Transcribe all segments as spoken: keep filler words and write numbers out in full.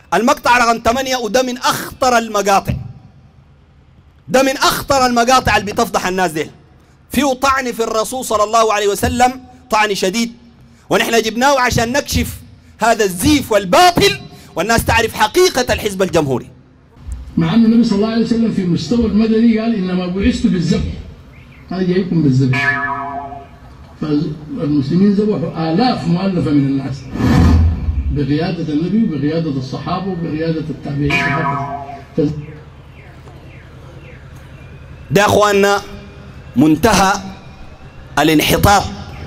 المقطع رقم ثمانية، وده من أخطر المقاطع، ده من أخطر المقاطع اللي بتفضح الناس دي، فيه طعن في الرسول صلى الله عليه وسلم طعن شديد، ونحن جبناه عشان نكشف هذا الزيف والباطل والناس تعرف حقيقة الحزب الجمهوري. مع أن النبي صلى الله عليه وسلم في مستوى المدني قال إنما بعثت بالذبح، أنا جايكم بالذبح. فالمسلمين ذبحوا آلاف مؤلفة من الناس بقيادة النبي وبقيادة الصحابة وبقيادة التابعين. ده أخواننا منتهى الانحطاط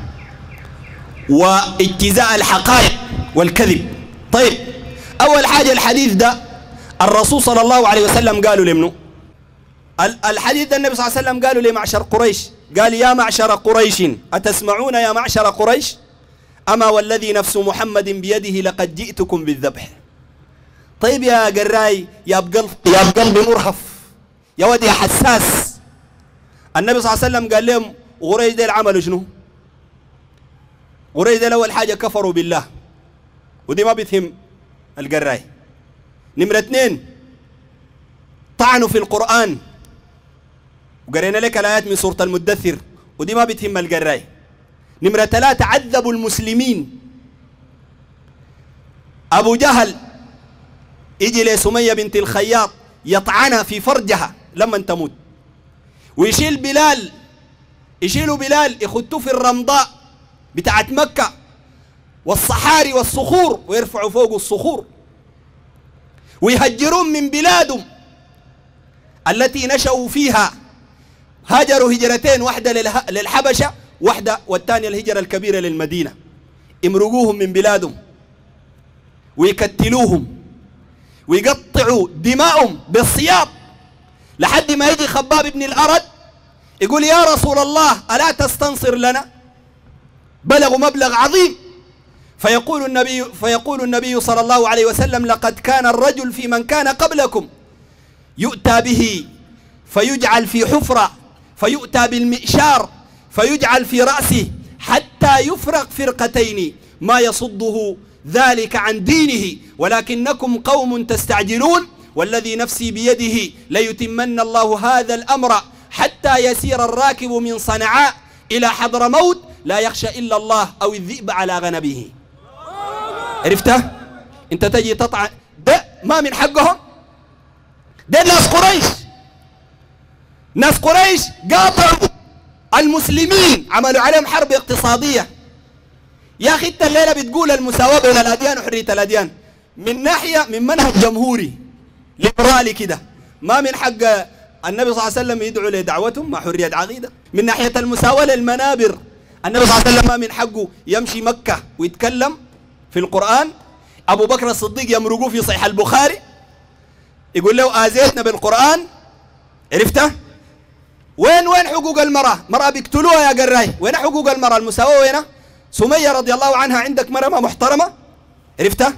واجتزاء الحقائق والكذب. طيب، أول حاجة الحديث ده الرسول صلى الله عليه وسلم قالوا لمنه؟ الحديث ده النبي صلى الله عليه وسلم قالوا لمعشر قريش، قال يا معشر قريش أتسمعون يا معشر قريش أما والذي نفس محمد بيده لقد جئتكم بالذبح. طيب يا قراي يا بقلب يا بقلب مرهف يا ودي يا حساس، النبي صلى الله عليه وسلم قال لهم قريش ديل عملوا شنو؟ قريش ديل أول حاجة كفروا بالله، ودي ما بتهم القراي. نمرة اثنين طعنوا في القرآن، وقرينا لك الآيات من سورة المدثر، ودي ما بتهم القراي. نمرة ثلاثة عذبوا المسلمين. أبو جهل يجي لسمية بنت الخياط يطعنها في فرجها لما تموت، ويشيل بلال، يشيلوا بلال يخطوه في الرمضاء بتاعت مكة والصحاري والصخور ويرفعوا فوق الصخور، ويهجرون من بلادهم التي نشأوا فيها. هاجروا هجرتين، واحدة للحبشة واحدة والثانية الهجرة الكبيرة للمدينة. يمرقوهم من بلادهم ويكتلوهم ويقطعوا دماءهم بالسياط، لحد ما يجي خباب بن الأرد يقول يا رسول الله ألا تستنصر لنا؟ بلغوا مبلغ عظيم. فيقول النبي فيقول النبي صلى الله عليه وسلم لقد كان الرجل في من كان قبلكم يؤتى به فيجعل في حفرة فيؤتى بالمئشار فيجعل في رأسه حتى يفرق فرقتين ما يصده ذلك عن دينه، ولكنكم قوم تستعجلون والذي نفسي بيده ليتمن الله هذا الأمر حتى يسير الراكب من صنعاء إلى حضرموت لا يخشى إلا الله أو الذئب على غنمه. عرفته؟ انت تجي تطعن، ده ما من حقهم، ده ناس قريش، ناس قريش قاطعوا المسلمين، عملوا عليهم حرب اقتصادية. يا أخي انت الليلة بتقول المساواة بين الأديان وحرية الأديان من ناحية من منهج جمهوري ليبرالي كده، ما من حق النبي صلى الله عليه وسلم يدعو لدعوتهم مع حرية عقيدة. من ناحية المساواة للمنابر، النبي صلى الله عليه وسلم ما من حقه يمشي مكة ويتكلم في القرآن. أبو بكر الصديق يمرقوه في صحيح البخاري يقول له آذيتنا بالقرآن. عرفته؟ وين وين حقوق المرأة؟ مرأة بيقتلوها يا قراي، وين حقوق المرأة؟ المساواة وينها؟ سمية رضي الله عنها عندك مرأة محترمة؟ عرفته؟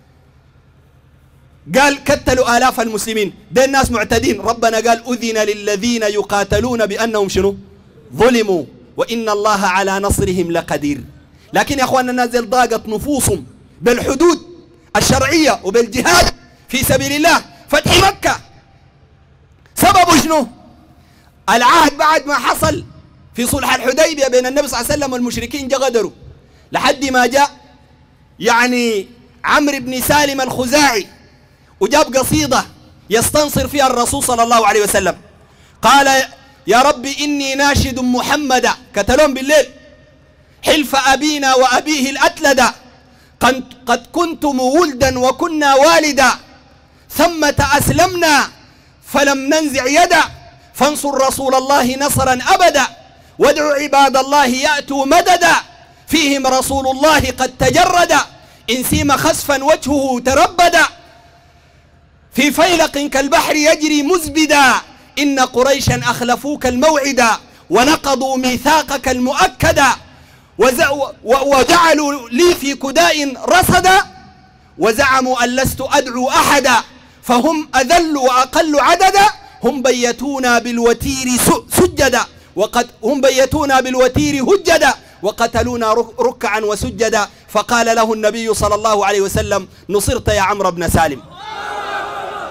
قال كتلوا آلاف المسلمين، ده الناس معتدين. ربنا قال أذن للذين يقاتلون بأنهم شنو؟ ظلموا وإن الله على نصرهم لقدير. لكن يا أخواننا الناس دي ضاقت نفوسهم بالحدود الشرعية وبالجهاد في سبيل الله. فتح مكة سببه شنو؟ العهد بعد ما حصل في صلح الحديبية بين النبي صلى الله عليه وسلم والمشركين جغدروا، لحد ما جاء يعني عمرو بن سالم الخزاعي وجاب قصيدة يستنصر فيها الرسول صلى الله عليه وسلم. قال يا رب إني ناشد محمدا، كتلون بالليل، حلف أبينا وأبيه الأتلدا، قد كنتم ولدا وكنا والدا، ثمة أسلمنا فلم ننزع يدا، فانصر رسول الله نصرا أبدا، وادعوا عباد الله يأتوا مددا، فيهم رسول الله قد تجرد، إن سيم خسفا وجهه تربدا، في فيلق كالبحر يجري مزبدا، إن قريشا أخلفوك الموعدا، ونقضوا ميثاقك المؤكدا، وجعلوا لي في كداء رصدا، وزعموا أن لست أدعو أحدا، فهم أذل وأقل عددا، هم بيتونا بالوتير سجدا، وقد هم بيتونا بالوتير هجدا، وقتلونا ركعا وسجدا. فقال له النبي صلى الله عليه وسلم نصرت يا عمرو بن سالم.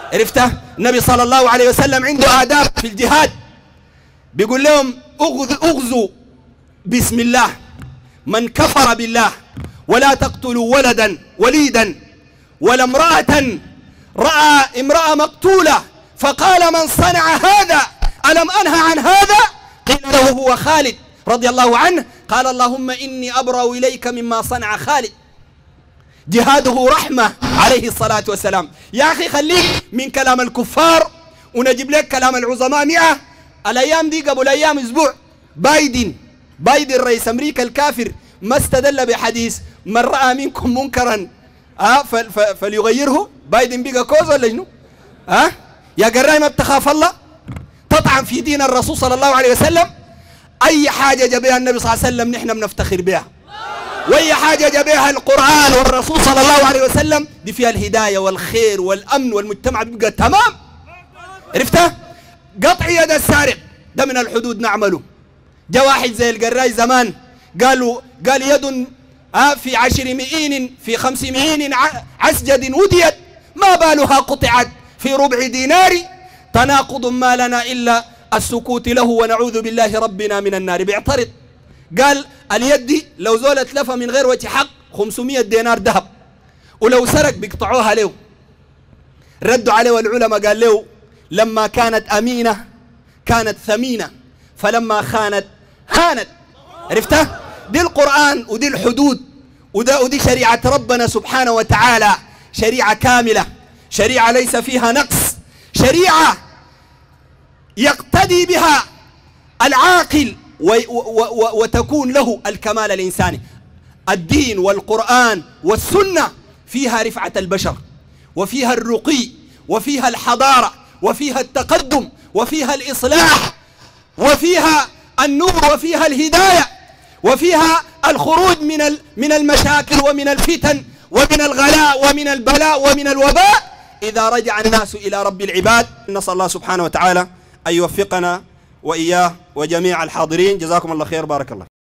عرفته؟ النبي صلى الله عليه وسلم عنده آداب في الجهاد، بيقول لهم اغزوا بسم الله، من كفر بالله، ولا تقتلوا ولدا وليدا ولا امرأة رأى امرأة مقتولة فقال من صنع هذا ألم أنهى عن هذا؟ قيل له هو خالد رضي الله عنه، قال اللهم إني أبرأ إليك مما صنع خالد. جهاده رحمة عليه الصلاة والسلام. يا أخي خليك من كلام الكفار ونجيب لك كلام العظماء مئة. الأيام دي قبل أيام أسبوع بايدن بايدن رئيس أمريكا الكافر ما استدل بحديث من رأى منكم منكرا آه فليغيره. بايدن بيقى كوز ولا شنو؟ ها؟ يا قراي ما بتخاف الله؟ تطعن في دين الرسول صلى الله عليه وسلم. أي حاجة جابها النبي صلى الله عليه وسلم نحن بنفتخر بها، وأي حاجة جابها القرآن والرسول صلى الله عليه وسلم دي فيها الهداية والخير والأمن والمجتمع بيبقى تمام. عرفته؟ قطع يد السارق ده من الحدود نعمله. جاء واحد زي القراي زمان قالوا قال يد آه في عشر مئين في خمس مئين عسجد وديت ما بالها قطعت في ربع دينار، تناقض ما لنا إلا السكوت له ونعوذ بالله ربنا من النار. بيعترض قال اليد دي لو زول اتلفى من غير وجه حق خمسمائة دينار ذهب، ولو سرق بيقطعوها له. ردوا عليه والعلماء قال له لما كانت أمينة كانت ثمينة، فلما خانت هانت. عرفته؟ دي القرآن ودي الحدود وده ودي شريعة ربنا سبحانه وتعالى، شريعة كاملة، شريعة ليس فيها نقص، شريعة يقتدي بها العاقل وتكون له الكمال الإنساني. الدين والقرآن والسنة فيها رفعة البشر، وفيها الرقي، وفيها الحضارة، وفيها التقدم، وفيها الإصلاح، وفيها النور، وفيها الهداية، وفيها الخروج من من المشاكل ومن الفتن ومن الغلاء ومن البلاء ومن الوباء إذا رجع الناس إلى رب العباد. نسأل الله سبحانه وتعالى أن يوفقنا وإياه وجميع الحاضرين. جزاكم الله خير، بارك الله.